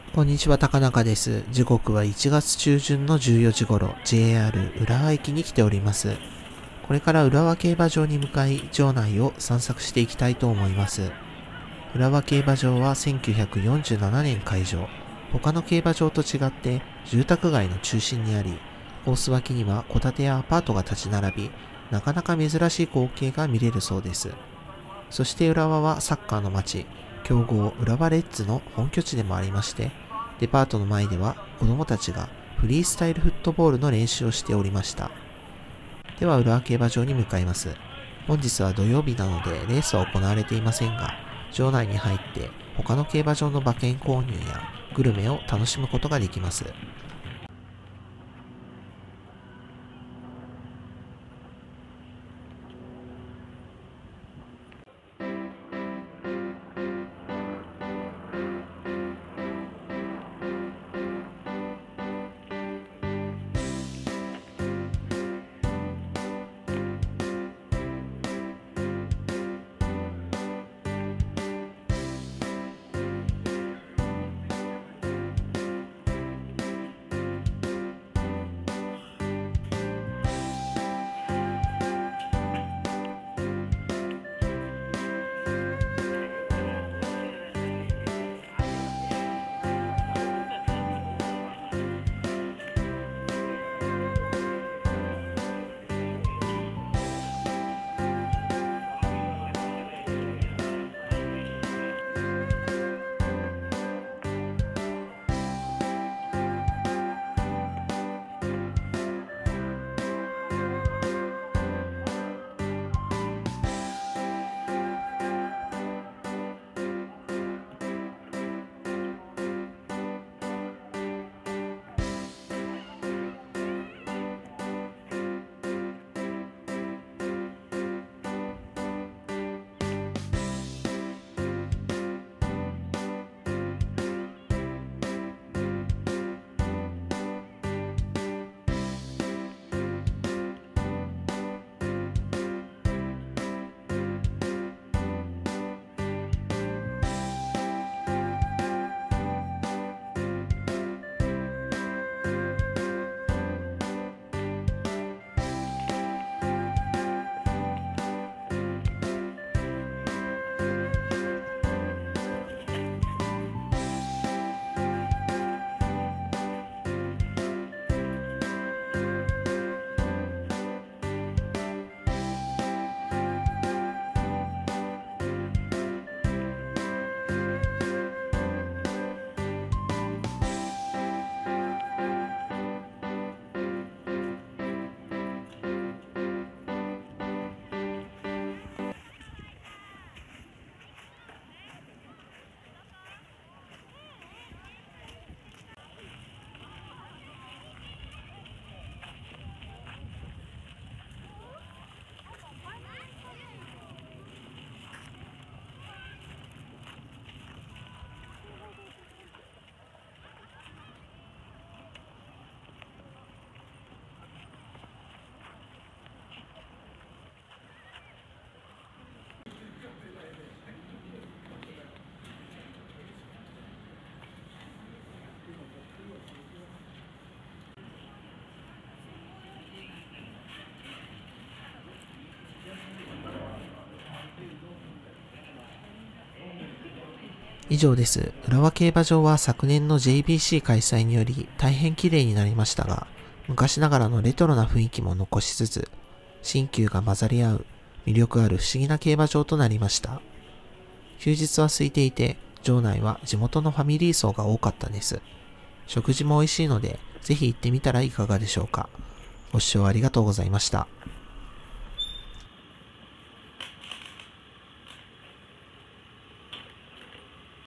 こんにちは、高中です。時刻は1月中旬の14時頃、JR 浦和駅に来ております。これから浦和競馬場に向かい、場内を散策していきたいと思います。浦和競馬場は1947年開場。他の競馬場と違って住宅街の中心にあり、コース脇には戸建てやアパートが立ち並び、なかなか珍しい光景が見れるそうです。そして浦和はサッカーの街、強豪浦和レッズの本拠地でもありまして、デパートの前では子供たちがフリースタイルフットボールの練習をしておりました。では浦和競馬場に向かいます。本日は土曜日なのでレースは行われていませんが、場内に入って他の競馬場の馬券購入やグルメを楽しむことができます。以上です。浦和競馬場は昨年の JBC 開催により大変綺麗になりましたが、昔ながらのレトロな雰囲気も残しつつ、新旧が混ざり合う魅力ある不思議な競馬場となりました。休日は空いていて、場内は地元のファミリー層が多かったです。食事も美味しいので、ぜひ行ってみたらいかがでしょうか。ご視聴ありがとうございました。